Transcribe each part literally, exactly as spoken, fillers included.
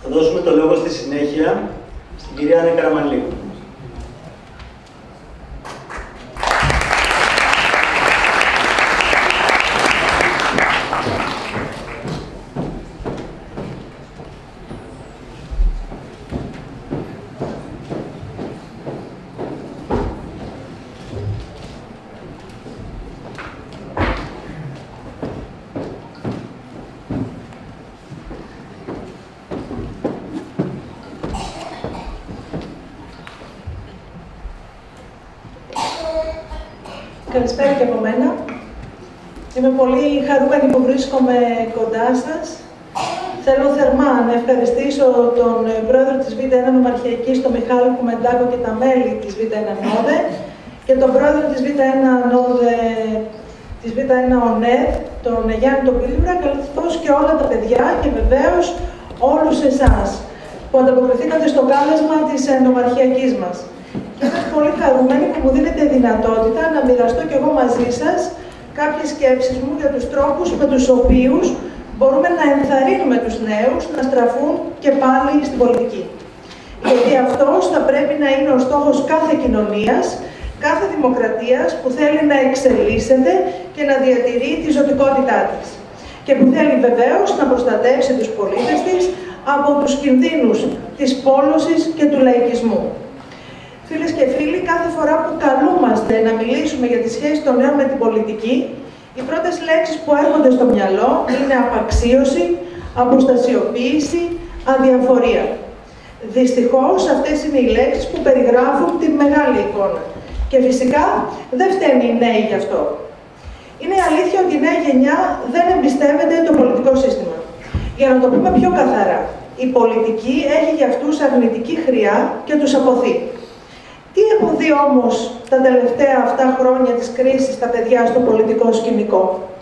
Θα δώσουμε το λόγο στη συνέχεια στην κυρία Άννα Καραμανλή. Καλησπέρα και από μένα. Είμαι πολύ χαρούμενη που βρίσκομαι κοντά σας. Θέλω θερμά να ευχαριστήσω τον πρόεδρο της Β' ένα Νομαρχιακής, τον Μιχάλη Κουμεντάκο και τα μέλη της Β' ένα ΝΟΔΕ και τον πρόεδρο της Β' ένα ΝΟΔΕ, της Β' ένα ΟΝΕΔ, τον Γιάννη τον Πίλουρα, καθώς και όλα τα παιδιά και βεβαίως όλους εσάς που ανταποκριθήκατε στο κάλεσμα της Νομαρχιακής μας. Και είμαι πολύ χαρούμενη που μου δίνετε δυνατότητα να μοιραστώ κι εγώ μαζί σας κάποιες σκέψεις μου για τους τρόπους με τους οποίους μπορούμε να ενθαρρύνουμε τους νέους να στραφούν και πάλι στην πολιτική. Γιατί αυτός θα πρέπει να είναι ο στόχος κάθε κοινωνίας, κάθε δημοκρατίας που θέλει να εξελίσσεται και να διατηρεί τη ζωτικότητά της. Και που θέλει βεβαίως να προστατεύσει τους πολίτες της από τους κινδύνους της πόλωσης και του λαϊκισμού. Φίλες και φίλοι, κάθε φορά που καλούμαστε να μιλήσουμε για τη σχέση των νέων με την πολιτική, οι πρώτες λέξεις που έρχονται στο μυαλό είναι απαξίωση, αποστασιοποίηση, αδιαφορία. Δυστυχώς, αυτές είναι οι λέξεις που περιγράφουν τη μεγάλη εικόνα. Και φυσικά δεν φταίνουν οι νέοι γι' αυτό. Είναι αλήθεια ότι η νέα γενιά δεν εμπιστεύεται το πολιτικό σύστημα. Για να το πούμε πιο καθαρά, η πολιτική έχει για αυτούς αρνητική χρειά και τους αποθεί. Τι έχουν δει όμως τα τελευταία αυτά χρόνια της κρίσης τα παιδιά στο πολιτικό σκηνικό?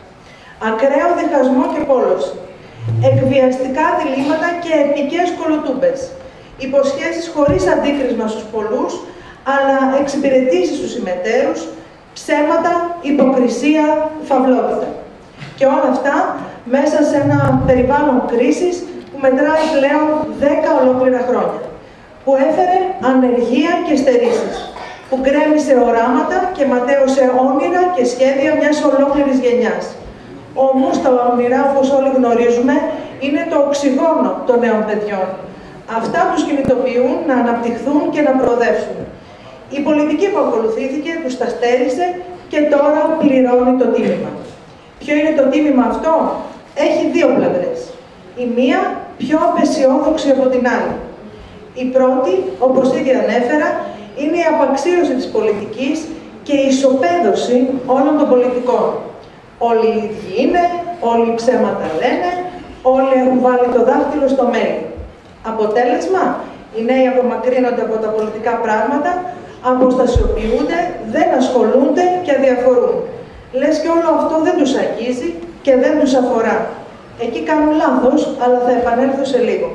Ακραίο διχασμό και πόλωση, εκβιαστικά διλήμματα και επικές κολοτούμπες, υποσχέσεις χωρίς αντίκρισμα στους πολλούς, αλλά εξυπηρετήσεις στους ημετέρους, ψέματα, υποκρισία, φαυλότητα. Και όλα αυτά μέσα σε ένα περιβάλλον κρίσης που μετράει πλέον δέκα ολόκληρα χρόνια, που έφερε ανεργία και στερήσεις, που γκρέμισε οράματα και ματέωσε όνειρα και σχέδια μιας ολόκληρης γενιάς. Όμως τα όνειρα, όπως όλοι γνωρίζουμε, είναι το οξυγόνο των νέων παιδιών. Αυτά τους κινητοποιούν να αναπτυχθούν και να προοδεύσουν. Η πολιτική που ακολουθήθηκε τους τα στέρισε και τώρα πληρώνει το τίμημα. Ποιο είναι το τίμημα αυτό? Έχει δύο πλευρές. Η μία πιο απεσιόδοξη από την άλλη. Η πρώτη, όπως ήδη ανέφερα, είναι η απαξίωση της πολιτικής και η ισοπαίδωση όλων των πολιτικών. Όλοι οι ίδιοι είναι, όλοι ψέματα λένε, όλοι έχουν βάλει το δάχτυλο στο μέλι. Αποτέλεσμα, οι νέοι απομακρύνονται από τα πολιτικά πράγματα, αποστασιοποιούνται, δεν ασχολούνται και αδιαφορούν. Λες και όλο αυτό δεν τους αγγίζει και δεν τους αφορά. Εκεί κάνουν λάθος, αλλά θα επανέλθω σε λίγο.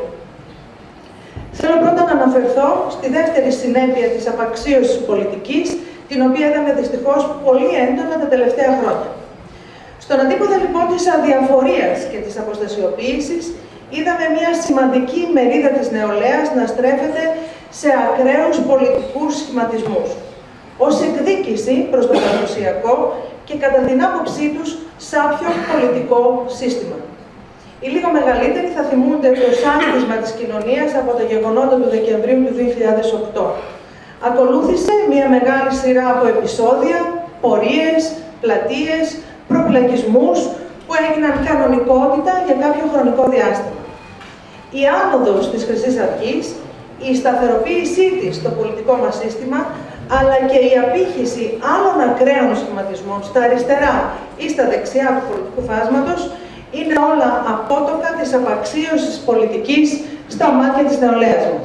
Θέλω πρώτα να αναφερθώ στη δεύτερη συνέπεια της απαξίωσης πολιτικής, την οποία είδαμε δυστυχώς πολύ έντονα τα τελευταία χρόνια. Στον αντίποδα λοιπόν της αδιαφορίας και της αποστασιοποίησης, είδαμε μια σημαντική μερίδα της νεολαίας να στρέφεται σε ακραίους πολιτικούς σχηματισμούς, ως εκδίκηση προς το παραδοσιακό και κατά την άποψή τους σάπιο πολιτικό σύστημα. Οι λίγο μεγαλύτεροι θα θυμούνται το σάνθισμα της κοινωνίας από τα γεγονότα του Δεκεμβρίου του δύο χιλιάδες οκτώ. Ακολούθησε μια μεγάλη σειρά από επεισόδια, πορείες, πλατείες, προπλαγισμούς που έγιναν κανονικότητα για κάποιο χρονικό διάστημα. Η άνοδος της Χρυσής Αυγής, η σταθεροποίησή της στο πολιτικό μας σύστημα, αλλά και η απήχηση άλλων ακραίων σχηματισμών στα αριστερά ή στα δεξιά του πολιτικού φάσματος, είναι όλα απότοκα της απαξίωσης πολιτικής στα μάτια της νεολαίας μας.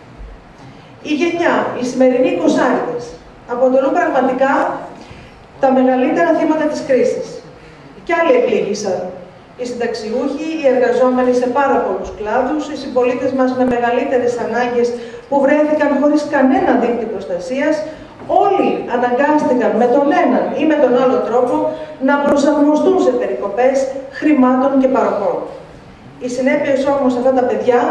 Η γενιά, οι σημερινοί εικοσάριδες, αποτελούν πραγματικά τα μεγαλύτερα θύματα της κρίσης. Κι άλλοι επλήγησαν. Οι συνταξιούχοι, οι εργαζόμενοι σε πάρα πολλούς κλάδους, οι συμπολίτες μας με μεγαλύτερες ανάγκες που βρέθηκαν χωρίς κανένα δίκτυο προστασίας, όλοι αναγκάστηκαν με τον έναν ή με τον άλλο τρόπο να προσαρμοστούν σε περικοπές χρημάτων και παροχών. Οι συνέπειες όμως αυτά τα παιδιά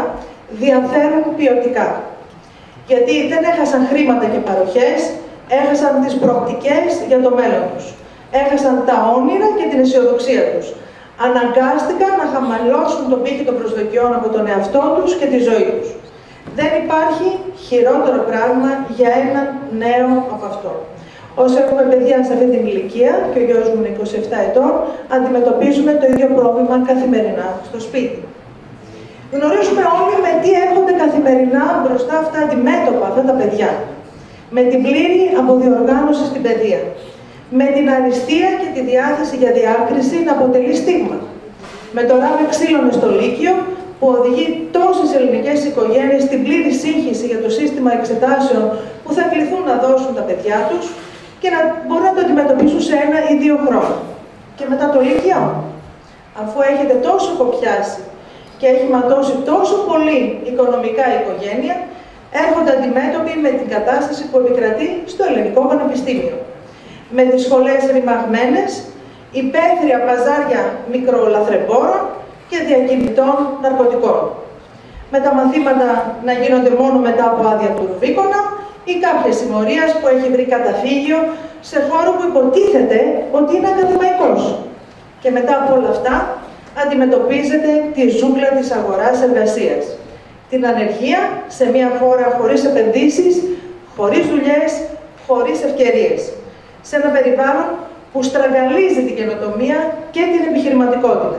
διαφέρουν ποιοτικά. Γιατί δεν έχασαν χρήματα και παροχές, έχασαν τις προοπτικές για το μέλλον τους. Έχασαν τα όνειρα και την αισιοδοξία τους. Αναγκάστηκαν να χαμηλώσουν τον πύχη των προσδοκιών από τον εαυτό τους και τη ζωή τους. Δεν υπάρχει χειρότερο πράγμα για έναν νέο από αυτό. Όσοι έχουμε παιδιά σε αυτή την ηλικία, και ο γιος μου είναι είκοσι επτά ετών, αντιμετωπίζουμε το ίδιο πρόβλημα καθημερινά στο σπίτι. Γνωρίζουμε όλοι με τι έρχονται καθημερινά μπροστά αυτά αντιμέτωπα αυτά τα παιδιά. Με την πλήρη αποδιοργάνωση στην παιδεία. Με την αριστεία και τη διάθεση για διάκριση να αποτελεί στίγμα. Με το ράβε ξύλωνε στο Λύκειο, που οδηγεί τόσες ελληνικές οικογένειες στην πλήρη σύγχυση για το σύστημα εξετάσεων που θα κληθούν να δώσουν τα παιδιά τους και να μπορούν να το αντιμετωπίσουν σε ένα ή δύο χρόνια. Και μετά το Λύκειο, αφού έχετε τόσο κοπιάσει και έχει ματώσει τόσο πολύ οικονομικά η οικογένεια, έρχονται αντιμέτωποι με την κατάσταση που επικρατεί στο Ελληνικό Πανεπιστήμιο. Με τις σχολές ρημαγμένες, υπαίθρια παζάρια μικρολαθρεμπόρων και διακινητών ναρκωτικών. Με τα μαθήματα να γίνονται μόνο μετά από άδεια του Ρουβίκονα ή κάποια συμμορίας που έχει βρει καταφύγιο σε χώρο που υποτίθεται ότι είναι ακαδημαϊκός. Και μετά από όλα αυτά αντιμετωπίζεται τη ζούγκλα της αγοράς εργασίας. Την ανεργία σε μια χώρα χωρίς επενδύσεις, χωρίς δουλειές, χωρίς ευκαιρίες. Σε ένα περιβάλλον που στραγγαλίζει την καινοτομία και την επιχειρηματικότητα.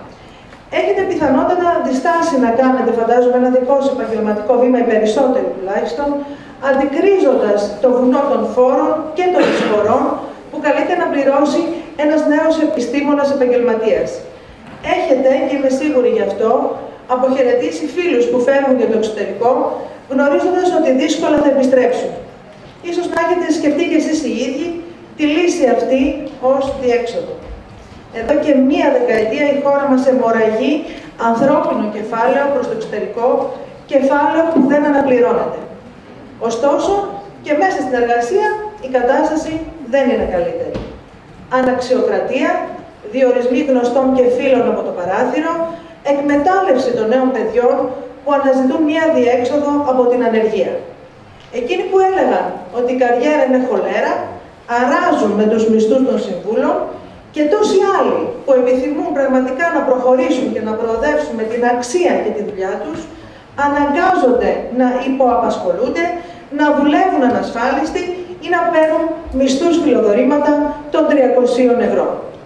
Έχετε πιθανότατα διστάσει να κάνετε, φαντάζομαι, ένα δικό σας επαγγελματικό βήμα, οι περισσότεροι τουλάχιστον, αντικρίζοντας το βουνό των φόρων και των εισφορών που καλείται να πληρώσει ένας νέος επιστήμονας επαγγελματίας. Έχετε, και είμαι σίγουρη γι' αυτό, αποχαιρετήσει φίλους που φεύγουν για το εξωτερικό, γνωρίζοντας ότι δύσκολα θα επιστρέψουν. Ίσως να έχετε σκεφτεί κι εσείς οι ίδιοι τη λύση αυτή ως διέξοδο. Εδώ και μία δεκαετία η χώρα μας αιμορραγεί ανθρώπινο κεφάλαιο προς το εξωτερικό, κεφάλαιο που δεν αναπληρώνεται. Ωστόσο, και μέσα στην εργασία η κατάσταση δεν είναι καλύτερη. Αναξιοκρατία, διορισμοί γνωστών και φίλων από το παράθυρο, εκμετάλλευση των νέων παιδιών που αναζητούν μία διέξοδο από την ανεργία. Εκείνοι που έλεγαν ότι η καριέρα είναι χολέρα, αράζουν με τους μισθούς των συμβούλων και τόσοι άλλοι που επιθυμούν πραγματικά να προχωρήσουν και να προοδεύσουν με την αξία και τη δουλειά τους, αναγκάζονται να υποαπασχολούνται, να δουλεύουν ανασφάλιστοι ή να παίρνουν μισθούς φιλοδορήματα των τριακοσίων ευρώ.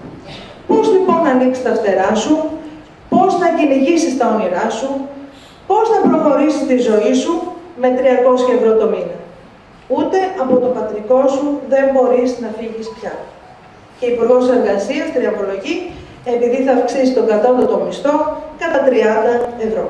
Πώς λοιπόν να ανοίξεις τα φτερά σου, πώς να κυνηγήσεις τα όνειρά σου, πώς να προχωρήσεις τη ζωή σου με τριακόσια ευρώ το μήνα. Ούτε από το πατρικό σου δεν μπορείς να φύγεις πια. Και η Υπουργός Εργασίας τριαμβολογεί επειδή θα αυξήσει τον κατώτατο μισθό κατά τριάντα ευρώ.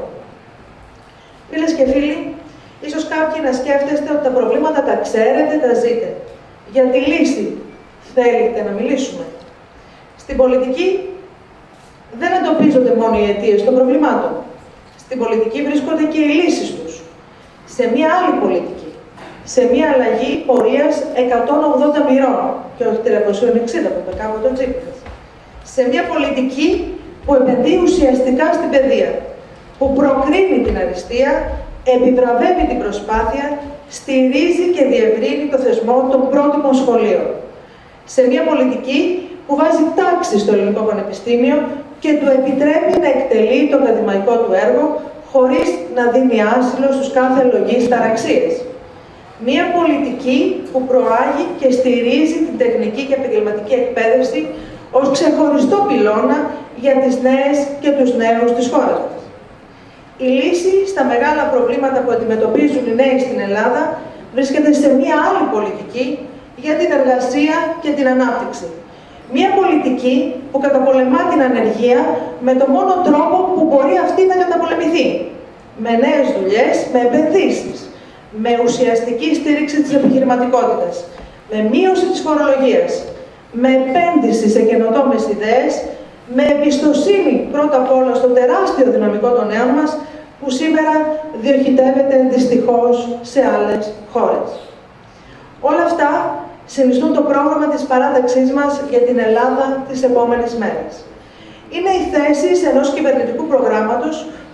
Φίλες και φίλοι, ίσως κάποιοι να σκέφτεστε ότι τα προβλήματα τα ξέρετε, τα ζείτε. Για τη λύση θέλετε να μιλήσουμε. Στην πολιτική δεν εντοπίζονται μόνο οι αιτίες των προβλημάτων. Στην πολιτική βρίσκονται και οι λύσεις τους. Σε μια άλλη πολιτική. Σε μια αλλαγή πορείας εκατόν ογδόντα μοιρών και όχι τριακόσια εξήντα που είπε κάποτε ο Τσίπρας. Σε μια πολιτική που επενδύει ουσιαστικά στην παιδεία, που προκρίνει την αριστεία, επιβραβεύει την προσπάθεια, στηρίζει και διευρύνει το θεσμό των πρότυπων σχολείων. Σε μια πολιτική που βάζει τάξη στο Ελληνικό Πανεπιστήμιο και του επιτρέπει να εκτελεί το ακαδημαϊκό του έργο χωρίς να δίνει άσυλο στους κάθε λογείς ταραξίες. Μία πολιτική που προάγει και στηρίζει την τεχνική και επαγγελματική εκπαίδευση ως ξεχωριστό πυλώνα για τις νέες και τους νέους της χώρας μας. Η λύση στα μεγάλα προβλήματα που αντιμετωπίζουν οι νέοι στην Ελλάδα βρίσκεται σε μία άλλη πολιτική για την εργασία και την ανάπτυξη. Μία πολιτική που καταπολεμά την ανεργία με το μόνο τρόπο που μπορεί αυτή να καταπολεμηθεί. Με νέες δουλειές, με επενδύσεις, με ουσιαστική στήριξη της επιχειρηματικότητας, με μείωση της φορολογίας, με επένδυση σε καινοτόμες ιδέες, με εμπιστοσύνη πρώτα απ' όλα στο τεράστιο δυναμικό των νέων μας, που σήμερα διοχετεύεται δυστυχώς σε άλλες χώρες. Όλα αυτά συνιστούν το πρόγραμμα της παράταξής μας για την Ελλάδα τις επόμενες μέρες. Είναι οι θέσεις ενός κυβερνητικού προγράμματος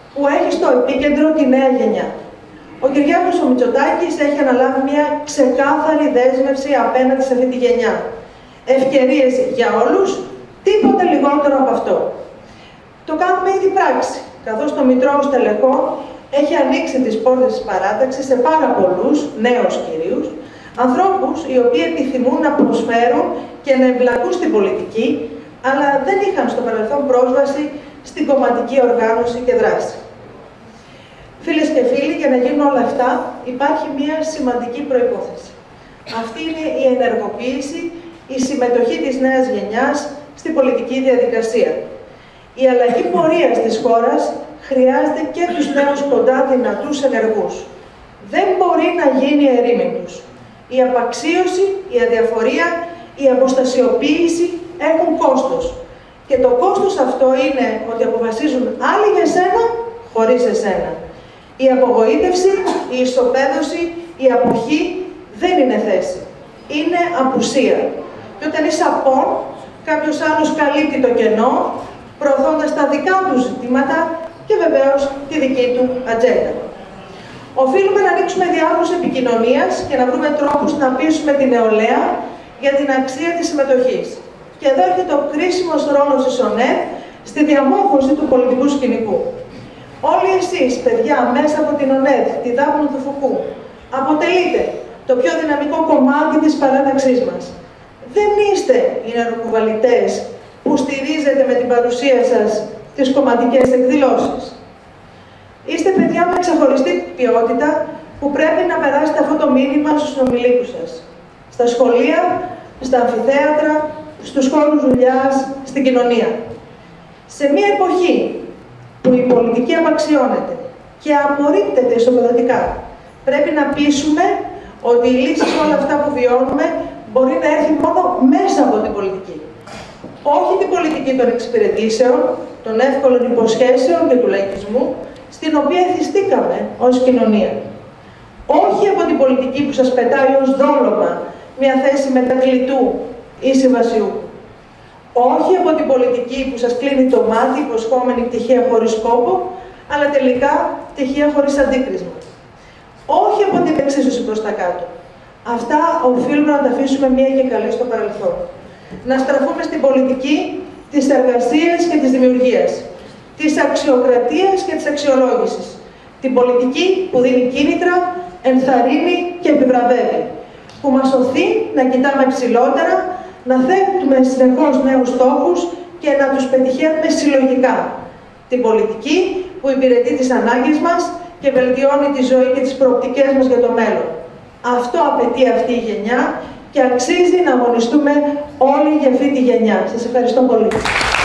που έχει στο επίκεντρο τη νέα γενιά. Ο Κυριάκος ο Μητσοτάκης έχει αναλάβει μια ξεκάθαρη δέσμευση απέναντι σε αυτή τη γενιά. Ευκαιρίες για όλους, τίποτε λιγότερο από αυτό. Το κάνουμε ήδη πράξη, καθώς το Μητρό Στελεχών έχει ανοίξει τις πόρτες της παράταξης σε πάρα πολλούς, νέους κυρίους, ανθρώπους οι οποίοι επιθυμούν να προσφέρουν και να εμπλακούν στην πολιτική, αλλά δεν είχαν στο παρελθόν πρόσβαση στην κομματική οργάνωση και δράση. Φίλες και φίλοι, για να γίνουν όλα αυτά υπάρχει μια σημαντική προϋπόθεση. Αυτή είναι η ενεργοποίηση, η συμμετοχή της νέας γενιάς στην πολιτική διαδικασία. Η αλλαγή πορείας της χώρας χρειάζεται και τους νέους κοντά δυνατούς ενεργούς. Δεν μπορεί να γίνει ερήμην. Η απαξίωση, η αδιαφορία, η αποστασιοποίηση έχουν κόστος. Και το κόστος αυτό είναι ότι αποφασίζουν άλλοι για σένα, χωρίς εσένα. Η απογοήτευση, η ισοπαίδωση, η αποχή δεν είναι θέση. Είναι απουσία. Και όταν είσαι απόν, κάποιος άλλος καλύπτει το κενό, προωθώντας τα δικά του ζητήματα και βεβαίως τη δική του ατζέντα. Οφείλουμε να ανοίξουμε διάβλους επικοινωνίας και να βρούμε τρόπους να πείσουμε την νεολαία για την αξία της συμμετοχής. Και εδώ έρχεται ο κρίσιμος ρόλος της ΟΝΕΔ στη διαμόρφωση του πολιτικού σκηνικού. Όλοι εσείς, παιδιά, μέσα από την ΟΝΕΔ, τη Δάπνο του Φουκού, αποτελείτε το πιο δυναμικό κομμάτι της παράταξής μας. Δεν είστε οι νεροκουβαλητές που στηρίζετε με την παρουσία σας τις κομματικές εκδηλώσεις. Είστε παιδιά με ξεχωριστή ποιότητα που πρέπει να περάσετε αυτό το μήνυμα στους συνομιλίκους σας. Στα σχολεία, στα αμφιθέατρα, στους χώρους δουλειάς, στην κοινωνία. Σε μια εποχή που η πολιτική απαξιώνεται και απορρίπτεται ισοπεδωτικά, πρέπει να πείσουμε ότι η λύση σε όλα αυτά που βιώνουμε μπορεί να έρθει μόνο μέσα από την πολιτική. Όχι την πολιτική των εξυπηρετήσεων, των εύκολων υποσχέσεων και του λαϊκισμού, στην οποία εθιστήκαμε ως κοινωνία. Όχι από την πολιτική που σας πετάει ως δόλωμα μια θέση μετακλητού ή συμβασιού. Όχι από την πολιτική που σας κλείνει το μάτι υποσχόμενη πτυχία χωρίς σκόπο, αλλά τελικά πτυχία χωρίς αντίκρισμα. Όχι από την εξίσωση προς τα κάτω. Αυτά οφείλουμε να τα αφήσουμε μία και καλή στο παρελθόν. Να στραφούμε στην πολιτική της εργασίας και της δημιουργίας, της αξιοκρατίας και της αξιολόγησης. Την πολιτική που δίνει κίνητρα, ενθαρρύνει και επιβραβεύει. Που μας οθεί να κοιτάμε ψηλότερα, να θέτουμε συνεχώς νέους στόχους και να τους πετυχαίνουμε συλλογικά. Την πολιτική που υπηρετεί τις ανάγκες μας και βελτιώνει τη ζωή και τις προοπτικές μας για το μέλλον. Αυτό απαιτεί αυτή η γενιά και αξίζει να αγωνιστούμε όλοι για αυτή τη γενιά. Σας ευχαριστώ πολύ.